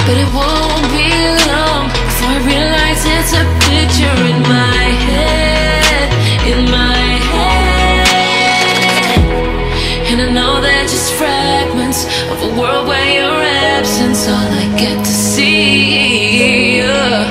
but it won't be long before I realize it's a picture in my head, in my head. And I know they're just fragments of a world where your absence all I get to see.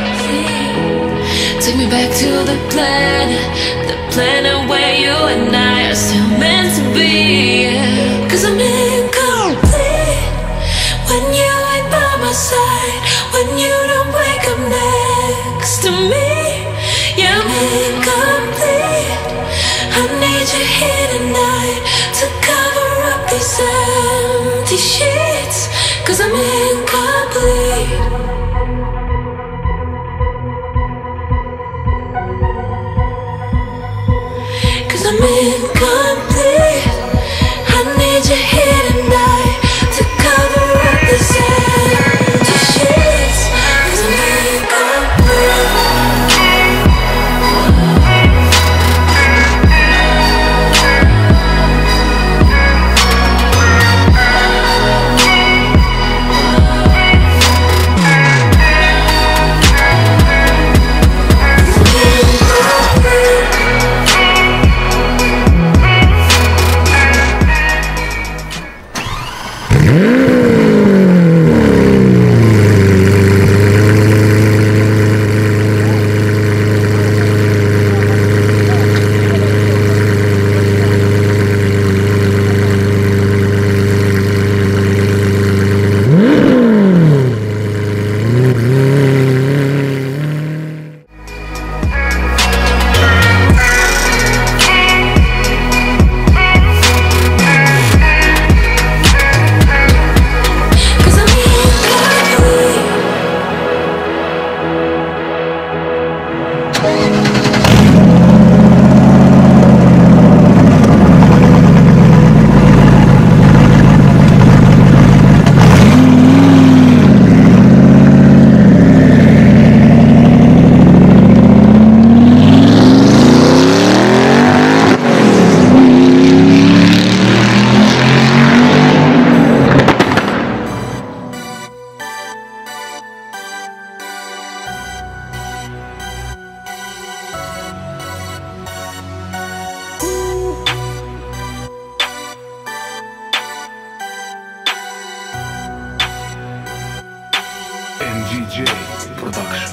Take me back to the planet where you and I are still meant to be. 'Cause I'm incomplete when you ain't by my side, when you don't wake up next to me. Yeah, I'm incomplete. I need you here tonight to cover up these empty sheets. 'Cause I'm incomplete. I'm incomplete. I need you here tonight to cover up this empty sheets. 'Cause I'm incomplete. DJ Production.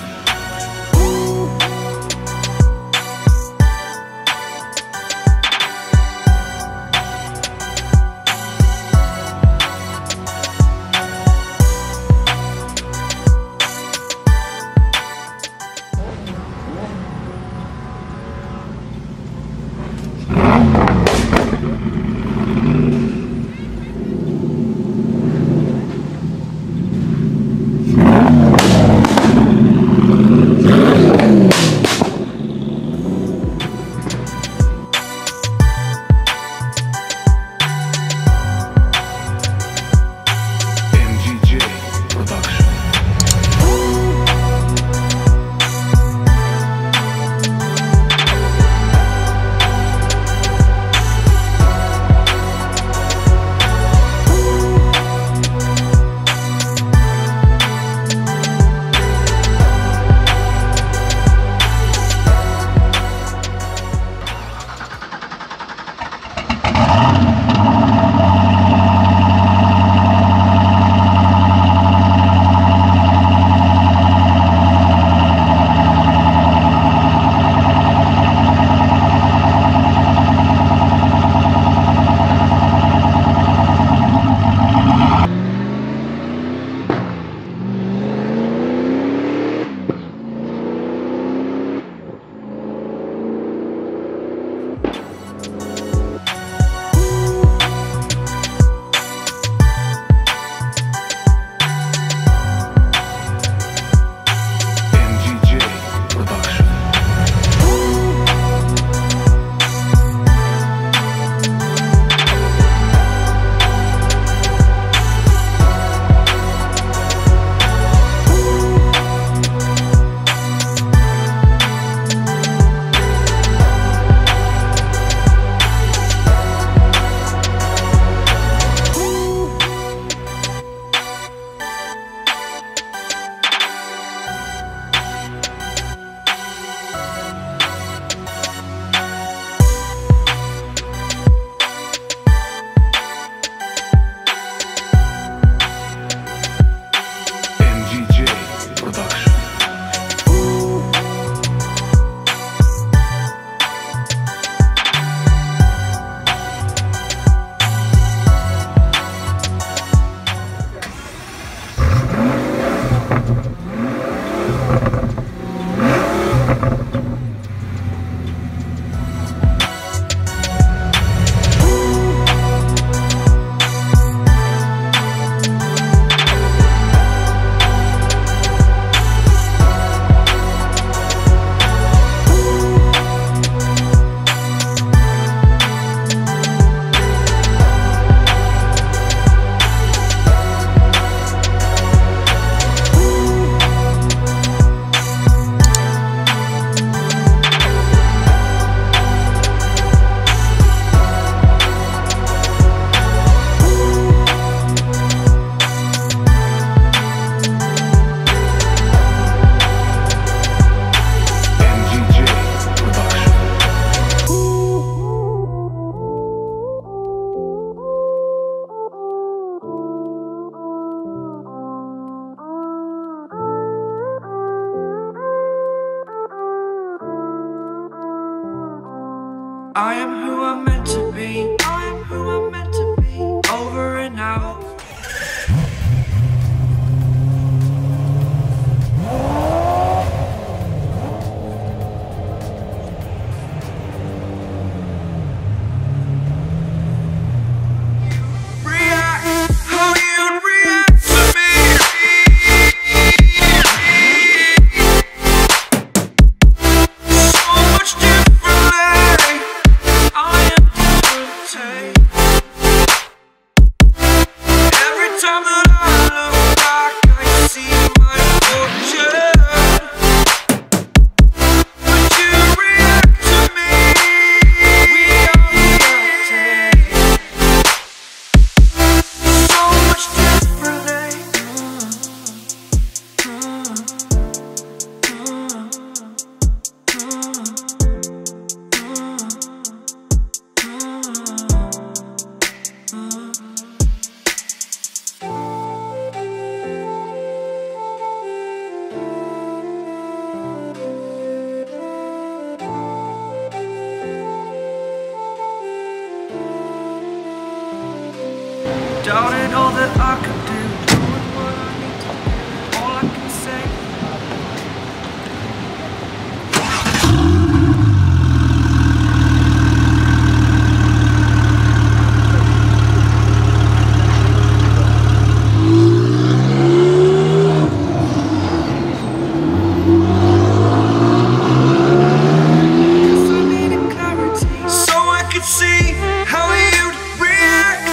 am who I'm meant to be. I am who I'm meant to be. Over and out. Doubted all that I could do, doing what I need to do, all I can say. Guess I needed clarity, so I could see how you'd react.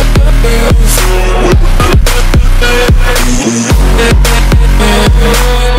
With